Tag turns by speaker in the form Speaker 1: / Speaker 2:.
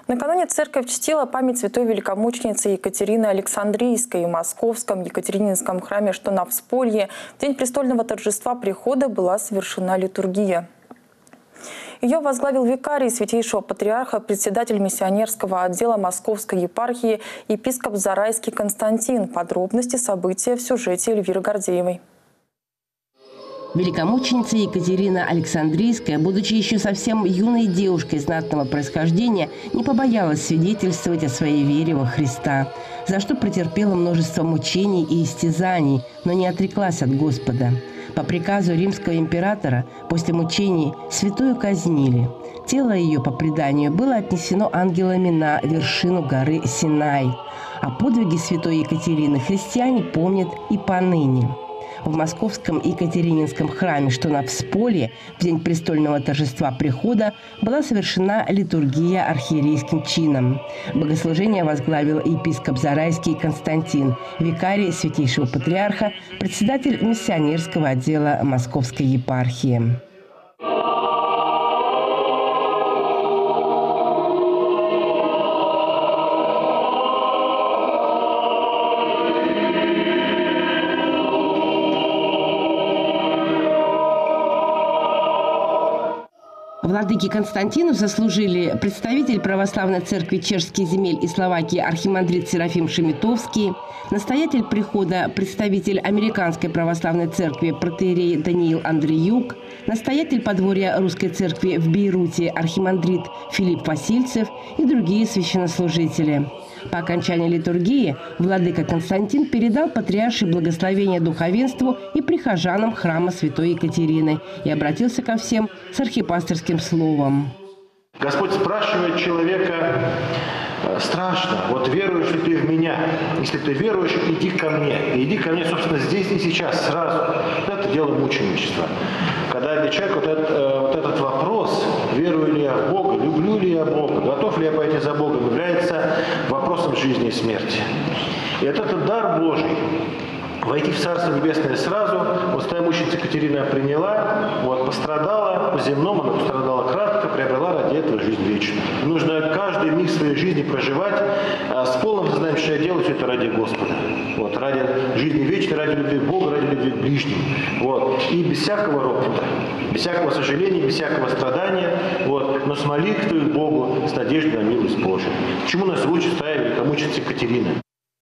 Speaker 1: Накануне церковь чтила память святой великомученицы Екатерины Александрийской в Московском Екатерининском храме, что на Всполье. В день престольного торжества прихода была совершена литургия. Ее возглавил викарий святейшего патриарха, председатель миссионерского отдела Московской епархии епископ Зарайский Константин. Подробности события в сюжете Эльвиры Гордеевой.
Speaker 2: Великомученица Екатерина Александрийская, будучи еще совсем юной девушкой знатного происхождения, не побоялась свидетельствовать о своей вере во Христа, за что претерпела множество мучений и истязаний, но не отреклась от Господа. По приказу римского императора после мучений святую казнили. Тело ее, по преданию, было отнесено ангелами на вершину горы Синай. О подвиге святой Екатерины христиане помнят и поныне. В Московском Екатерининском храме, что на Всполье, в день престольного торжества прихода была совершена литургия архиерейским чином. Богослужение возглавил епископ Зарайский Константин, викарий святейшего патриарха, председатель миссионерского отдела Московской епархии. Владыке Константину заслужили представитель Православной Церкви Чешских земель и Словакии архимандрит Серафим Шеметовский, настоятель прихода представитель Американской Православной Церкви протоиерей Даниил Андреюк, настоятель подворья Русской Церкви в Бейруте архимандрит Филипп Васильцев и другие священнослужители. По окончании литургии владыка Константин передал патриаршее благословение духовенству и прихожанам храма святой Екатерины и обратился ко всем с архипасторским словом.
Speaker 3: Господь спрашивает человека: страшно, вот веруешь ли ты в меня? Если ты веруешь, иди ко мне. И иди ко мне, собственно, здесь и сейчас, сразу. Это дело мученичества. Когда для человека вот этот вопрос, верую ли я в Бога, люблю ли я Бога, готов ли я пойти за Богом, является вопросом жизни и смерти. И этот дар Божий, войти в Царство Небесное сразу, вот святая мученица Екатерина приняла, вот, пострадала по-земному, она пострадала кратко, приобрела ради этого жизнь вечную. Нужно каждый миг своей жизни проживать с полным сознанием, что я делаю все это ради Господа. Вот, ради жизни вечной, ради любви к Богу, ради любви к ближним. Вот, и без всякого ропота, без всякого сожаления, без всякого страдания, вот, но с молитвой к Богу, с надеждой на милость Божию. К чему нас учит святая великомученица Екатерина?